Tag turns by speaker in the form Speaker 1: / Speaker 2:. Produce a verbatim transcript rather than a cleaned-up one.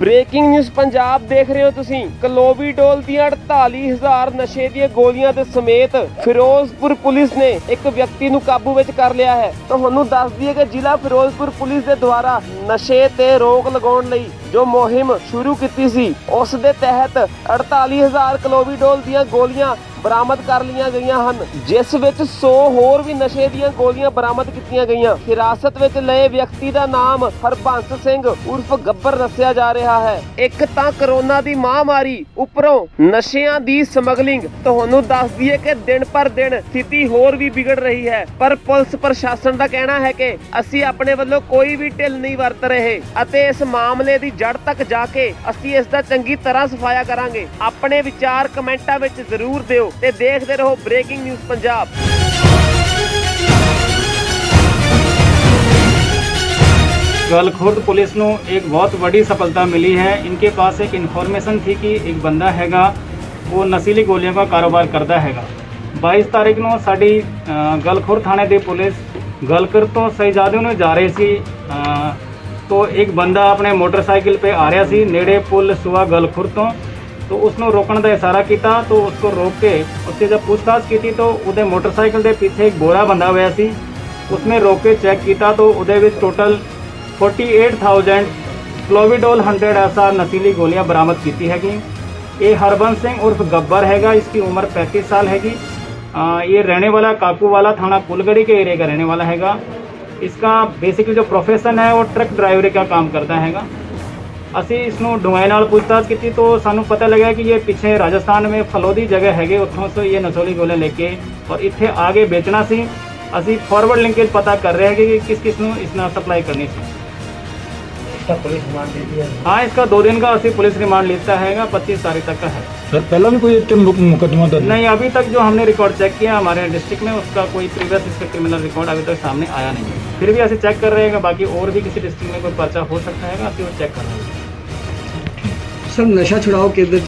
Speaker 1: Breaking news Punjab देख रहे हो तुसी। कलोवीडोल ਦੀਆਂ अड़ताली हज़ार नशे ਦੀਆਂ ਗੋਲੀਆਂ ਦੇ ਸਮੇਤ ਫਿਰੋਜ਼ਪੁਰ ਪੁਲਿਸ ਨੇ ਇੱਕ ਵਿਅਕਤੀ ਨੂੰ ਕਾਬੂ ਵਿੱਚ ਕਰ ਲਿਆ ਹੈ। ਤੁਹਾਨੂੰ ਦੱਸ ਦਈਏ ਕਿ ਜ਼ਿਲ੍ਹਾ ਫਿਰੋਜ਼ਪੁਰ ਪੁਲਿਸ ਦੇ ਦੁਆਰਾ ਨਸ਼ੇ ਤੇ ਰੋਕ ਲਗਾਉਣ ਲਈ ਜੋ ਮੁਹਿੰਮ ਸ਼ੁਰੂ ਕੀਤੀ ਸੀ ਉਸ ਦੇ ਤਹਿਤ अड़ताली हज़ार ਕਲੋਵੀਡੋਲ ਦੀਆਂ ਗੋਲੀਆਂ बरामद कर लिया गई हैं, जिस विच सौ होर भी नशे दीयां गोलियां बरामद कीतियां गईयां। हिरासत विच लए व्यक्ति दा नाम हरबंस सिंह उर्फ गब्बर दस्सिया जा रहा है। एक तां कोरोना दी महामारी उपरों नशियां दी समगलिंग, तुहानूं दस दईए कि दिन पर दिन स्थिति होर भी बिगड़ रही है, पर पुलिस प्रशासन दा कहना है कि असीं अपने वल्लों कोई भी ढिल नहीं वरत रहे अते इस मामले दी जड़ तक जाके असीं इस दा चंगी तरह सफाया करांगे। अपने विचार कमेंटां विच जरूर दिओ ते देखते रहो breaking news Punjab.
Speaker 2: Galkhurd police नूं एक बहुत बड़ी सफलता मिली है। इनके पास एक इन्फॉर्मेशन थी कि एक बंदा हैगा वो नशीली गोलियों का कारोबार करता हैगा। बाईस तारीख नूं साडी गलखुर्द थाने की पुलिस गलखुर्द तो शहजादे नूं जा रही सी, तो एक बंदा अपने मोटरसाइकिल पे आ रहा सी नेड़े पुल सुआ गलखुर्द तो तो उसनों रोकने का इशारा किया, तो उसको रोक के उससे जब पूछताछ की तो उहदे मोटरसाइकिल के पीछे एक बोरा बंधा हुआ सी। उसने रोक के चेक किया तो उहदे विच टोटल फोर्टी एट थाउजेंड क्लोवीडोल हंड्रेड ऐसा नशीली गोलियां बरामद की हैगी। ये हरबंस सिंह उर्फ गब्बर हैगा, इसकी उम्र पैंतीस साल हैगी। ये रहने वाला काकू वाला थाना कुलगढ़ी के एरिया का रहने वाला हैगा। इसका बेसिकली जो प्रोफेशन है वो ट्रक ड्राइवरी का काम करता हैगा। असी इसनों डुंगाई नाल पूछताछ की तो सानू पता लगा कि ये पीछे राजस्थान में फलोदी जगह है, उत्थों से ये नशोली गोलियां लेके और इत्थे आगे बेचना सी। असी फॉरवर्ड लिंकेज पता कर रहे हैं कि किस किस नू इसना सप्लाई करनी सी।
Speaker 3: इसका पुलिस रिमांड दे दिया है?
Speaker 2: हाँ, इसका दो दिन का असी पुलिस रिमांड लेता है, पच्चीस तारीख तक का है।
Speaker 3: सर पहला भी कोई मुकदमा दर्ज
Speaker 2: नहीं, अभी तक जो हमने रिकॉर्ड चेक किया हमारे डिस्ट्रिक्ट में उसका कोई प्रीवियस इसका क्रिमिनल रिकॉर्ड अभी तक सामने आया नहीं है। फिर भी असी चेक कर रहे हैं, बाकी और भी किसी डिस्ट्रिक्ट में कोई पर्चा हो सकता है, असी वो चेक कर रहे हैं।
Speaker 3: सर नशा छुड़ाओ केंद्र